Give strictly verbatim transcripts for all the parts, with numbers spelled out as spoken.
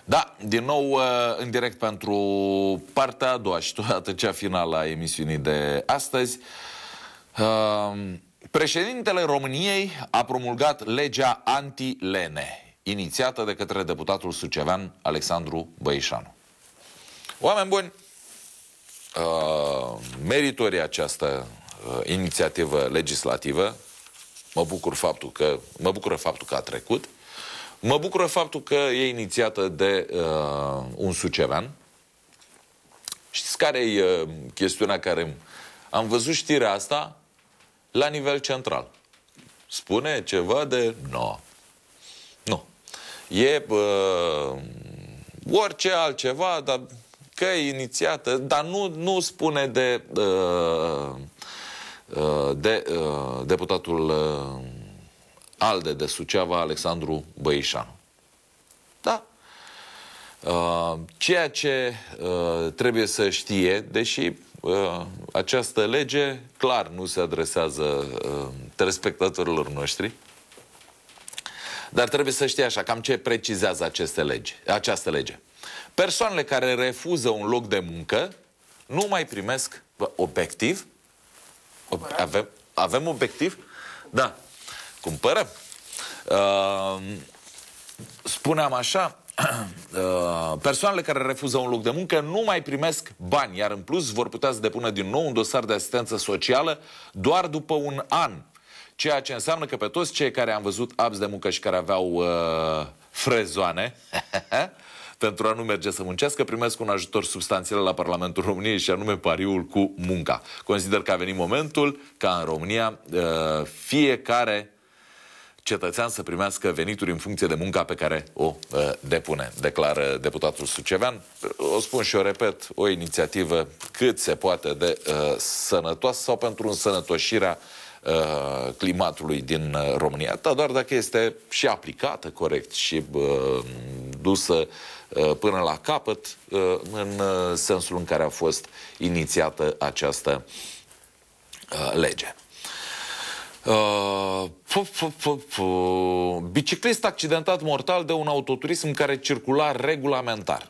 Da, din nou în direct pentru partea a doua și totodată cea finală a emisiunii de astăzi. Președintele României a promulgat legea anti-lene, inițiată de către deputatul sucevean Alexandru Băișanu. Oameni buni, meritorie această inițiativă legislativă. Mă bucur faptul că, mă bucură faptul că a trecut. Mă bucură faptul că e inițiată de uh, un sucevean. Știți care e uh, chestiunea care... Am văzut știrea asta la nivel central. Spune ceva de... No. Nu. E uh, orice altceva, dar că e inițiată, dar nu, nu spune de, uh, uh, de uh, deputatul... Uh, ALDE de Suceava, Alexandru Băișanu. Da. Uh, ceea ce uh, trebuie să știe, deși uh, această lege clar nu se adresează uh, telespectatorilor noștri, dar trebuie să știe așa, cam ce precizează aceste lege, această lege. Persoanele care refuză un loc de muncă nu mai primesc obiectiv. Avem, avem obiectiv? Da. Cumpărăm. Uh, spuneam așa, uh, persoanele care refuză un loc de muncă nu mai primesc bani, iar în plus vor putea să depună din nou un dosar de asistență socială doar după un an. Ceea ce înseamnă că pe toți cei care am văzut abți de muncă și care aveau uh, frezoane pentru a nu merge să muncească, primesc un ajutor substanțial la Parlamentul României și anume pariul cu munca. Consider că a venit momentul ca în România uh, fiecare cetățean să primească venituri în funcție de munca pe care o uh, depune, declară deputatul sucevean. O spun și o repet, o inițiativă cât se poate de uh, sănătoasă sau pentru însănătoșirea uh, climatului din uh, România, dar doar dacă este și aplicată corect și uh, dusă uh, până la capăt uh, în uh, sensul în care a fost inițiată această uh, lege. Uh, fu, fu, fu, fu. Biciclist accidentat mortal de un autoturism care circula regulamentar.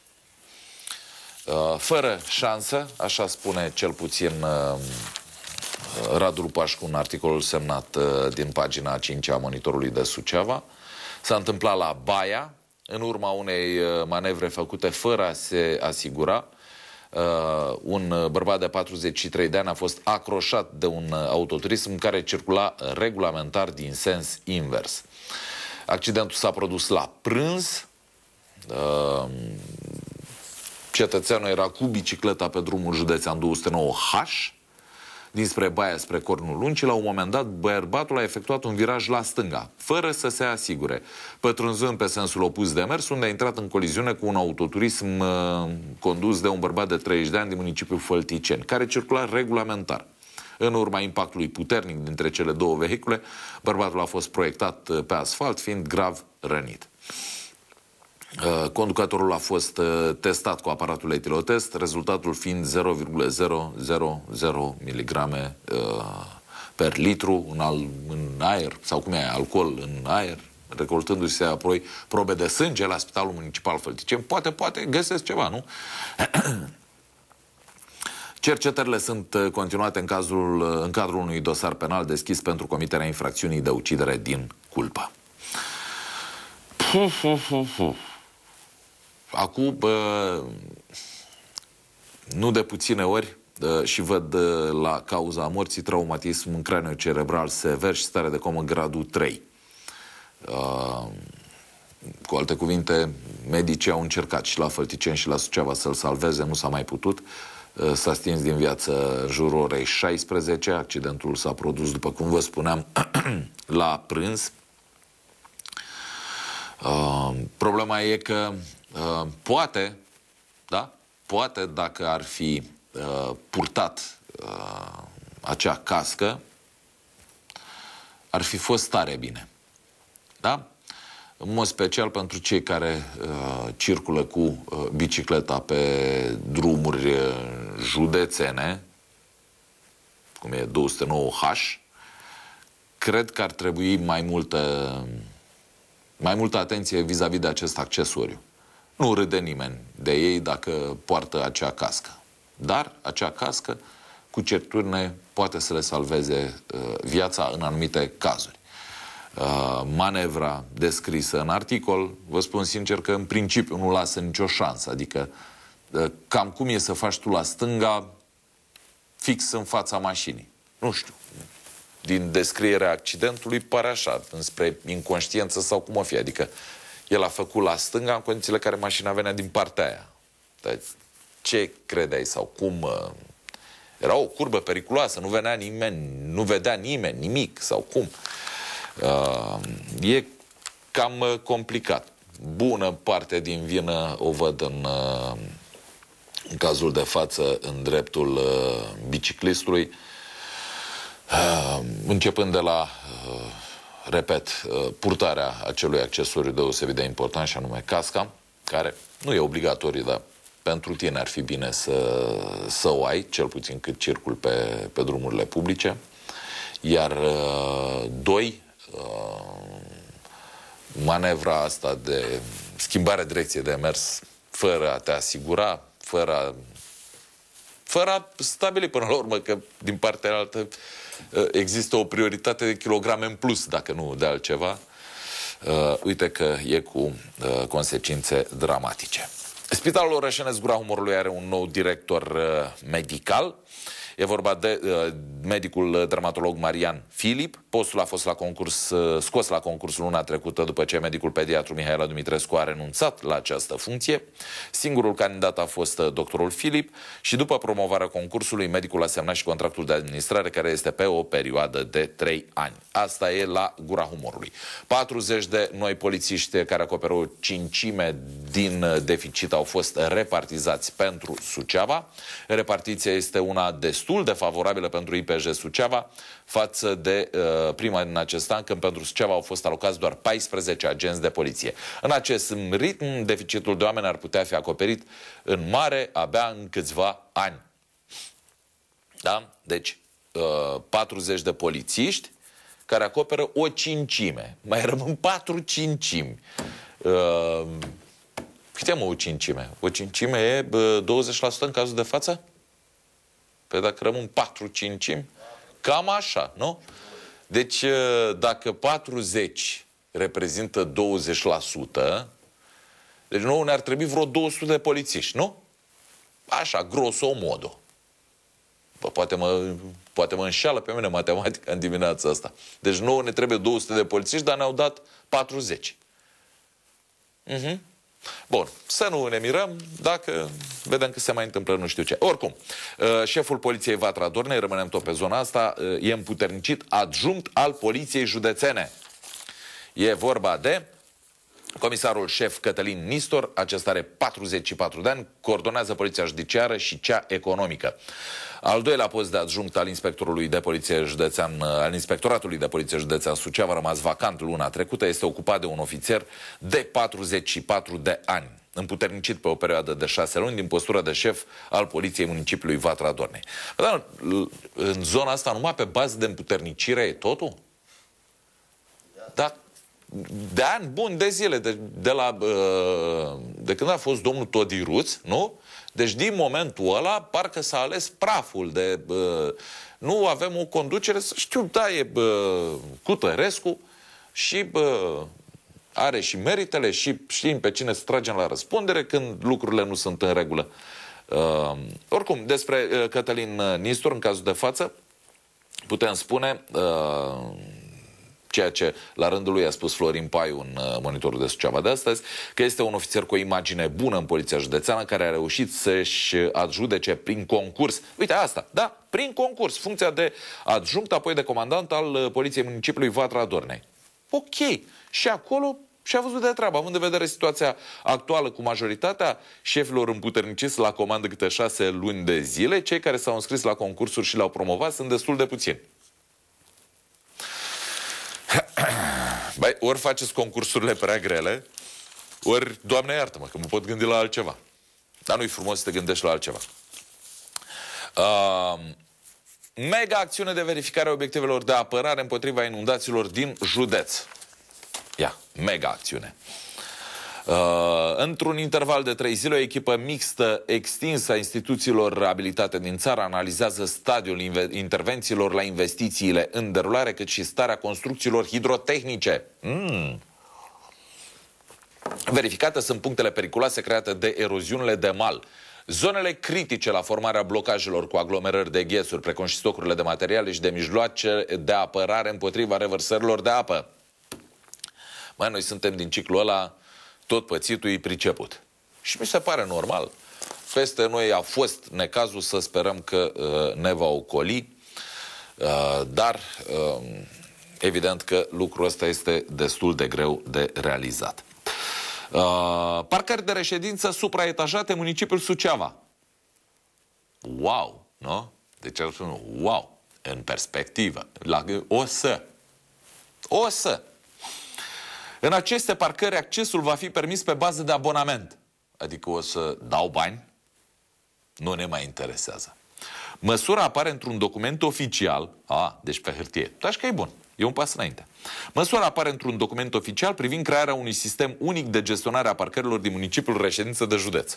Uh, fără șansă, așa spune cel puțin uh, Radu Lupașcu în articolul semnat uh, din pagina a cincea a Monitorului de Suceava. S-a întâmplat la Baia, în urma unei uh, manevre făcute fără a se asigura. Uh, un bărbat de patruzeci și trei de ani a fost acroșat de un autoturism care circula regulamentar din sens invers. Accidentul s-a produs la prânz. Uh, cetățeanul era cu bicicleta pe drumul județean două sute nouă H dinspre Baia spre Cornul Lung și la un moment dat bărbatul a efectuat un viraj la stânga, fără să se asigure, pătrunzând pe sensul opus de mers, unde a intrat în coliziune cu un autoturism uh, condus de un bărbat de treizeci de ani din municipiul Fălticeni, care circula regulamentar. În urma impactului puternic dintre cele două vehicule, bărbatul a fost proiectat pe asfalt, fiind grav rănit. Conducătorul a fost testat cu aparatul etilotest, rezultatul fiind zero virgulă zero zero zero miligrame per litru în, al, în aer, sau cum e, alcool în aer, recoltându-se apoi probe de sânge la Spitalul Municipal Fălticeni. Poate, poate găsesc ceva, nu? Cercetările sunt continuate în, cazul, în cadrul unui dosar penal deschis pentru comiterea infracțiunii de ucidere din culpă. Acum, bă, nu de puține ori, bă, și văd bă, la cauza morții traumatism în craniu cerebral sever și stare de comă gradul trei. Uh, cu alte cuvinte, medicii au încercat și la Fălticeni și la Suceava să-l salveze, nu s-a mai putut. Uh, s-a stins din viață în jurul orei șaisprezece. Accidentul s-a produs, după cum vă spuneam, la prânz. Uh, problema e că uh, poate, da? Poate dacă ar fi uh, purtat uh, acea cască, ar fi fost tare bine. Da? În mod special pentru cei care uh, circulă cu uh, bicicleta pe drumuri uh, județene, cum e două sute nouă H, cred că ar trebui mai multă mai multă atenție vis-a-vis de acest accesoriu. Nu râde nimeni de ei dacă poartă acea cască. Dar acea cască, cu certitudine, poate să le salveze uh, viața în anumite cazuri. Uh, manevra descrisă în articol, vă spun sincer că în principiu nu lasă nicio șansă. Adică, uh, cam cum e să faci tu la stânga, fix în fața mașinii. Nu știu. Din descrierea accidentului pare așa, înspre inconștiență sau cum o fi. Adică el a făcut la stânga în condițiile în care mașina venea din partea aia. Dar ce credeai sau cum? Uh, era o curbă periculoasă, nu venea nimeni, nu vedea nimeni, nimic sau cum. Uh, e cam uh, complicat. Bună parte din vină o văd în, uh, în cazul de față în dreptul uh, biciclistului, uh, începând de la, uh, repet, uh, purtarea acelui accesoriu deosebit de important, și anume casca, care nu e obligatoriu, dar pentru tine ar fi bine să, să o ai, cel puțin cât circul pe, pe drumurile publice. Iar uh, doi, manevra asta de schimbare direcție de mers fără a te asigura, fără a, fără a stabili până la urmă că din partea altă există o prioritate de kilograme în plus, dacă nu de altceva. Uh, uite că e cu uh, consecințe dramatice. Spitalul Orășenesc Gura Humorului are un nou director uh, medical. E vorba de uh, medicul dermatolog Marian Filip. Postul a fost la concurs, uh, scos la concurs luna trecută după ce medicul pediatru Mihaela Dumitrescu a renunțat la această funcție. Singurul candidat a fost uh, doctorul Filip și după promovarea concursului, medicul a semnat și contractul de administrare, care este pe o perioadă de trei ani. Asta e la Gura Humorului. patruzeci de noi polițiști care acoperă o cincime din deficit au fost repartizați pentru Suceava. Repartiția este una destul de favorabilă pentru I P J Suceava față de uh, prima din acest an, când pentru Suceava au fost alocați doar paisprezece agenți de poliție. În acest ritm, deficitul de oameni ar putea fi acoperit în mare abia în câțiva ani. Da? Deci, uh, patruzeci de polițiști care acoperă o cincime. Mai rămân patru cincimi. Uh, câte mă o cincime? O cincime e uh, douăzeci la sută în cazul de față? Păi dacă rămân patru cincimi, cam așa, nu? Deci, dacă patruzeci reprezintă douăzeci la sută, deci nouă ne-ar trebui vreo două sute de polițiști, nu? Așa, grosomodo. Bă, poate mă, poate mă înșeală pe mine matematica în dimineața asta. Deci nouă ne trebuie două sute de polițiști, dar ne-au dat patruzeci. Mhm. Bun, să nu ne mirăm dacă vedem că se mai întâmplă nu știu ce. Oricum, șeful poliției Vatra Dornei, rămânem tot pe zona asta, e împuternicit adjunct al poliției județene. E vorba de comisarul șef Cătălin Nistor, acesta are patruzeci și patru de ani, coordonează poliția judiciară și cea economică. Al doilea post de adjunct al inspectorului de poliție județean, al inspectoratului de poliție județean Suceava, a rămas vacant luna trecută, este ocupat de un ofițer de patruzeci și patru de ani, împuternicit pe o perioadă de șase luni din postura de șef al poliției municipiului Vatra Dornei. Dar în zona asta numai pe bază de împuternicire e totul? Da. De ani buni de zile, de, de, la, de când a fost domnul Todiruț, nu? Deci din momentul ăla parcă s-a ales praful de... Nu avem o conducere, știu, da, e Cutărescu și are și meritele și știm pe cine să tragem la răspundere când lucrurile nu sunt în regulă. Oricum, despre Cătălin Nistor, în cazul de față, putem spune... ceea ce la rândul lui a spus Florin Paiu în monitorul de Suceava de astăzi, că este un ofițer cu o imagine bună în poliția județeană, care a reușit să-și adjudece prin concurs, uite asta, da, prin concurs, funcția de adjunct, apoi de comandant al poliției municipiului Vatra Dornei. Ok, și acolo și-a văzut de treabă, având în vedere situația actuală cu majoritatea șefilor împuterniciți la comandă câte șase luni de zile, cei care s-au înscris la concursuri și l-au promovat sunt destul de puțini. Băi, ori faceți concursurile prea grele, ori, Doamne iartă-mă, că mă pot gândi la altceva. Dar nu-i frumos să te gândești la altceva. Uh, mega acțiune de verificare a obiectivelor de apărare împotriva inundațiilor din județ. Ia, mega acțiune. Uh, într-un interval de trei zile, o echipă mixtă extinsă a instituțiilor abilitate din țară analizează stadiul intervențiilor la investițiile în derulare, cât și starea construcțiilor hidrotehnice. Mm. Verificate sunt punctele periculoase create de eroziunile de mal, zonele critice la formarea blocajelor cu aglomerări de ghețuri, precum și stocurile de materiale și de mijloace de apărare împotriva revărsărilor de apă. Mai noi suntem din ciclul ăla, tot pățitul e priceput. Și mi se pare normal. Peste noi a fost necazul, să sperăm că uh, ne va ocoli, uh, dar uh, evident că lucrul ăsta este destul de greu de realizat. Uh, parcări de reședință supraetajate, municipiul Suceava. Wow, nu? Deci ar spune, wow, în perspectivă. La, o să. O să. În aceste parcări, accesul va fi permis pe bază de abonament. Adică o să dau bani? Nu ne mai interesează. Măsura apare într-un document oficial. A, deci pe hârtie. Așa că e bun. E un pas înainte. Măsura apare într-un document oficial privind crearea unui sistem unic de gestionare a parcărilor din municipiul reședință de județ.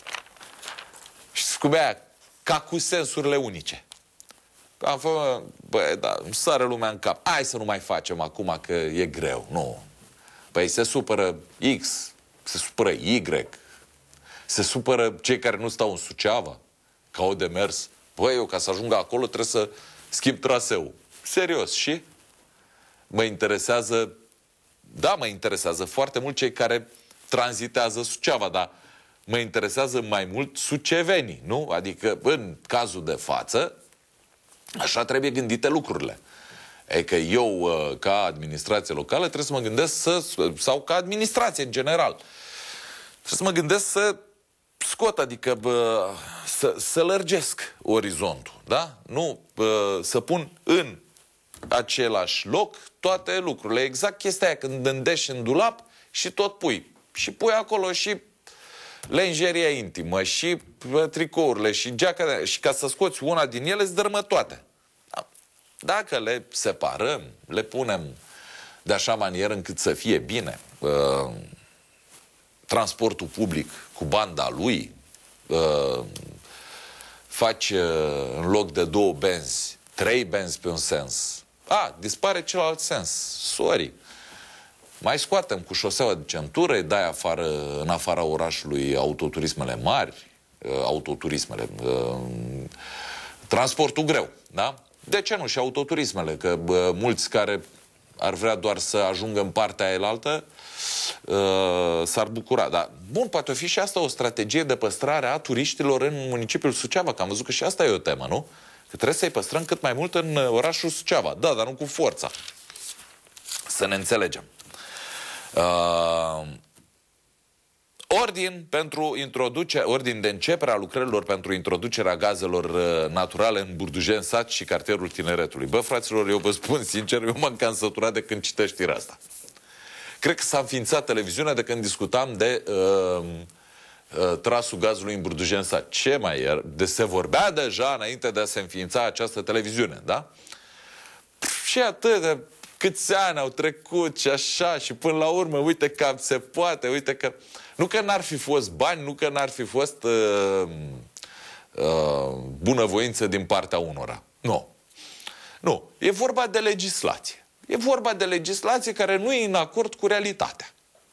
Și scubea ca cu sensurile unice. Am făcut, băi, da, îmi sare lumea în cap. Hai să nu mai facem acum că e greu. Nu. Păi se supără X, se supără Y, se supără cei care nu stau în Suceava, că au de mers. Băi, eu ca să ajung acolo trebuie să schimb traseul. Serios, și? Mă interesează, da, mă interesează foarte mult cei care tranzitează Suceava, dar mă interesează mai mult sucevenii, nu? Adică, în cazul de față, așa trebuie gândite lucrurile. E că eu, ca administrație locală, trebuie să mă gândesc să, sau ca administrație în general, trebuie să mă gândesc să scot, adică bă, să, să lărgesc orizontul, da? Nu bă, să pun în același loc toate lucrurile. Exact chestia aia, când îndeși în dulap și tot pui. Și pui acolo și lenjeria intimă, și bă, tricourile, și geaca, și ca să scoți una din ele, îți dărâmă toate. Dacă le separăm, le punem de așa manieră încât să fie bine, uh, transportul public cu banda lui, uh, faci uh, în loc de două benzi, trei benzi pe un sens, a, dispare celălalt sens, sorry. Mai scoatem cu șoseaua de centură, îi dai afară, în afara orașului autoturismele mari, uh, autoturismele, uh, transportul greu, da? De ce nu? Și autoturismele, că bă, mulți care ar vrea doar să ajungă în partea elaltă uh, s-ar bucura. Dar, bun, poate fi și asta o strategie de păstrare a turiștilor în municipiul Suceava, că am văzut că și asta e o temă, nu? Că trebuie să-i păstrăm cât mai mult în orașul Suceava. Da, dar nu cu forța. Să ne înțelegem. Uh, Ordin pentru introduce, ordin de începere a lucrărilor pentru introducerea gazelor uh, naturale în Burdujeni Sat și cartierul Tineretului. Bă, fraților, eu vă spun sincer, eu m-am cam săturat de când citești știrea asta. Cred că s-a înființat televiziunea de când discutam de uh, uh, trasul gazului în Burdujeni Sat. Ce mai era? De se vorbea deja înainte de a se înființa această televiziune, da? Pff, și atât de câți ani au trecut și așa, și până la urmă, uite că se poate, uite că... Nu că n-ar fi fost bani, nu că n-ar fi fost uh, uh, bunăvoință din partea unora. Nu. Nu. E vorba de legislație. E vorba de legislație care nu e în acord cu realitatea.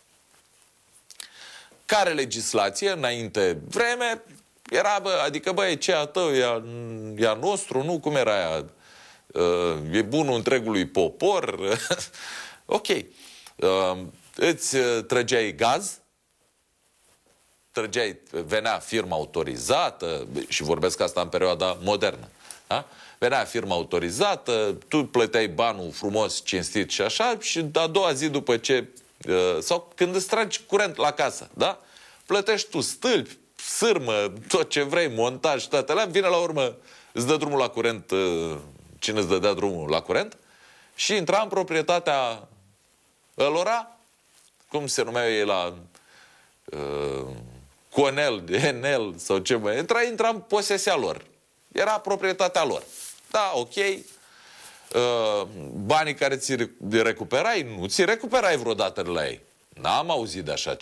Care legislație, înainte vreme, era, bă, adică, bă, e ce a tău, e a, e a nostru, nu? Cum era aia? Uh, e bunul întregului popor. Ok. Uh, îți trăgeai gaz, trăgeai, venea firma autorizată, și vorbesc asta în perioada modernă, da? Venea firma autorizată, tu plăteai banul frumos, cinstit și așa, și a doua zi după ce, sau când îți tragi curent la casă, da? Plătești tu stâlpi, sârmă, tot ce vrei, montaj, toate alea, vine la urmă, îți dă drumul la curent, cine îți dădea drumul la curent, și intra în proprietatea ălora, cum se numeau ei la uh, Conel, Enel sau ce mai, intra, intra în posesia lor. Era proprietatea lor. Da, ok. Uh, banii care ți recuperai, nu ți recuperai vreodată la ei. N-am auzit de așa ceva.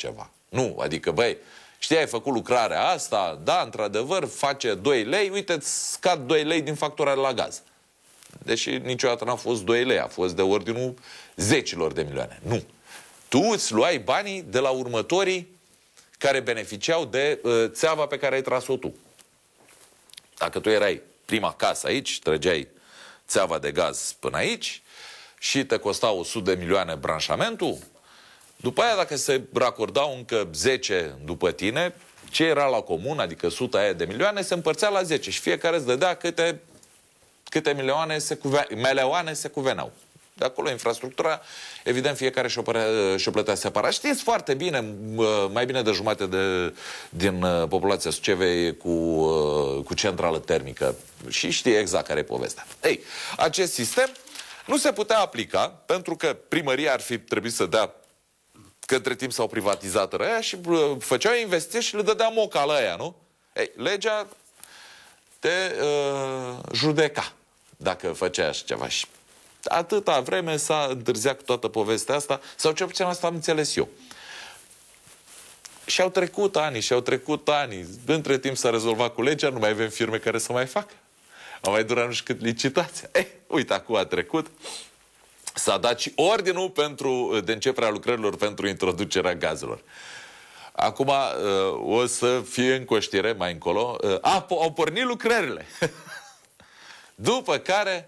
Nu, adică, băi, știi, ai făcut lucrarea asta, da, într-adevăr, face doi lei, uite, îți scad doi lei din factura la gaz. Deși niciodată n-a fost doi lei, a fost de ordinul zecilor de milioane. Nu. Tu îți luai banii de la următorii care beneficiau de uh, țeava pe care ai tras-o tu. Dacă tu erai prima casă aici, trăgeai țeava de gaz până aici și te costa o sută de milioane branșamentul, după aia, dacă se racordau încă zece după tine, ce era la comun, adică suta aia de milioane, se împărțea la zece și fiecare îți dădea câte, câte milioane se, cuve, meleoane se cuveneau. De acolo infrastructura, evident, fiecare și-o, și-o plătea separat. Știți foarte bine, mai bine de jumătate de, din populația Sucevei cu, cu centrală termică și știe exact care e povestea. Ei, acest sistem nu se putea aplica pentru că primăria ar fi trebuit să dea, că între timp s-au privatizat răia și făceau investiții și le dădea moca la aia, nu? Ei, legea te uh, judeca dacă făceai așa ceva. Și atâta vreme s-a întârziat cu toată povestea asta, sau cel puțin asta am înțeles eu. Și au trecut ani, și au trecut ani. Între timp s-a rezolvat cu legea, nu mai avem firme care să mai facă. Au mai durat nu știu cât licitația. Eh, uite, acum a trecut. S-a dat și ordinul pentru, de începerea lucrărilor pentru introducerea gazelor. Acum o să fie în coștire mai încolo. A, au pornit lucrările. După care,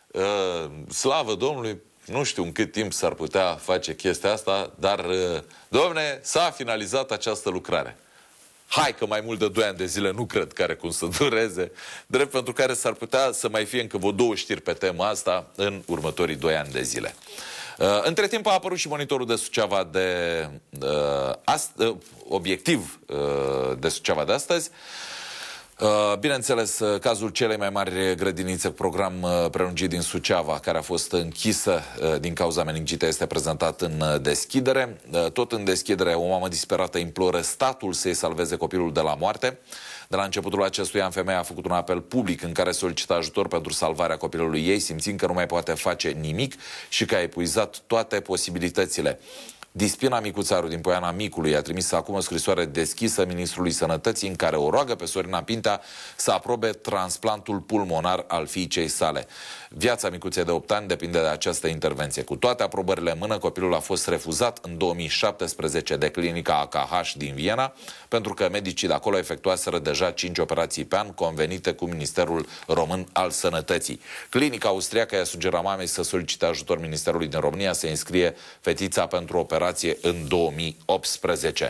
slavă Domnului, nu știu în cât timp s-ar putea face chestia asta, dar, domne, s-a finalizat această lucrare. Hai că mai mult de doi ani de zile nu cred că are cum să dureze, drept pentru care s-ar putea să mai fie încă vreo două știri pe tema asta în următorii doi ani de zile. Uh, între timp a apărut și monitorul de Suceava de uh, ast, uh, obiectiv uh, de Suceava de astăzi. Uh, bineînțeles, uh, cazul celei mai mari grădinițe cu program uh, prelungit din Suceava, care a fost închisă uh, din cauza meningită, este prezentat în uh, deschidere. Uh, tot în deschidere, o mamă disperată imploră statul să-i salveze copilul de la moarte. De la începutul acestui an, femeia a făcut un apel public în care solicita ajutor pentru salvarea copilului ei, simțind că nu mai poate face nimic și că a epuizat toate posibilitățile. Dispina Micuțaru din Poiana Micului a trimis acum o scrisoare deschisă Ministrului Sănătății în care o roagă pe Sorina Pintea să aprobe transplantul pulmonar al fiicei sale. Viața micuței de opt ani depinde de această intervenție. Cu toate aprobările în mână, copilul a fost refuzat în două mii șaptesprezece de clinica A K H din Viena, pentru că medicii de acolo efectuaseră deja cinci operații pe an convenite cu Ministerul Român al Sănătății. Clinica austriacă i-a sugerat mamei să solicite ajutor Ministerului din România să înscrie fetița pentru operație în două mii optsprezece.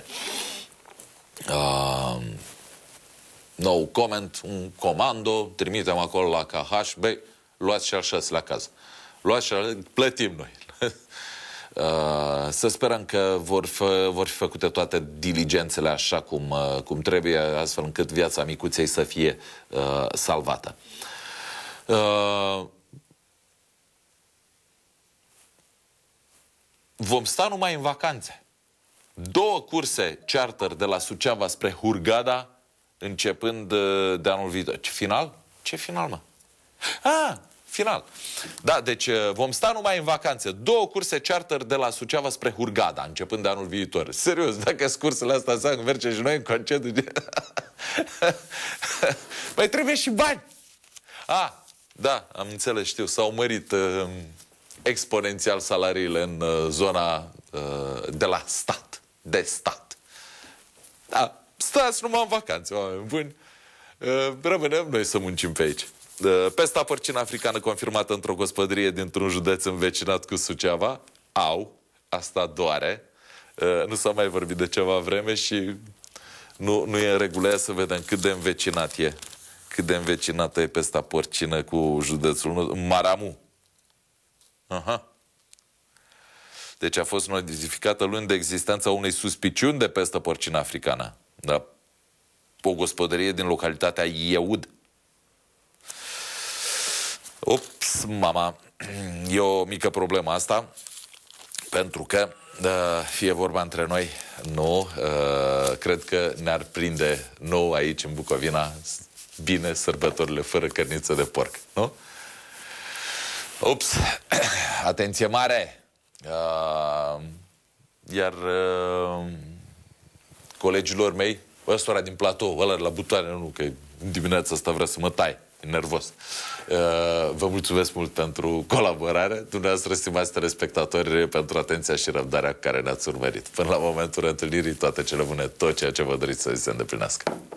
Uh, nou comment, un comando, trimitem acolo la K H, băi, luați și al șaselea caz. Luați și al... plătim noi. Uh, să sperăm că vor, fă, vor fi făcute toate diligențele așa cum, uh, cum trebuie, astfel încât viața micuței să fie uh, salvată. Uh, vom sta numai în vacanțe. Două curse charter de la Suceava spre Hurghada, începând de, de anul viitor. Ce final? Ce final, mă? Ah, final. Da, deci vom sta numai în vacanțe. Două curse charter de la Suceava spre Hurghada, începând de anul viitor. Serios, dacă scursele astea înseamnă că mergem și noi în concediu. Păi trebuie și bani. Ah, da, am înțeles, știu, s-au mărit uh, exponențial salariile în uh, zona uh, de la stat, de stat. Da, stați numai în vacanțe, oameni buni. Uh, rămânem noi să muncim pe aici. Pesta porcină africană confirmată într-o gospodărie dintr-un județ învecinat cu Suceava. Au, asta doare. Nu s-a mai vorbit de ceva vreme și nu, nu e în regulă. Să vedem cât de învecinat e. Cât de învecinată e pesta porcină cu județul Maramu. Aha. Deci a fost notificată luni de existența unei suspiciuni de pestă porcină africană. Da? O gospodărie din localitatea Ieud. Ops, mama, e o mică problemă asta, pentru că, fie vorba între noi, nu, cred că ne-ar prinde nou aici în Bucovina bine sărbătorile fără cărniță de porc, nu? Ops, atenție mare! Iar colegilor mei, ăstora din platou, ăla la butoane, nu, că dimineața asta vrea să mă tai, e nervos. Vă mulțumesc mult pentru colaborare, dumneavoastră, stimați telespectatori, pentru atenția și răbdarea cu care ne-ați urmărit. Până la momentul întâlnirii, toate cele bune, tot ceea ce vă doriți să se îndeplinească.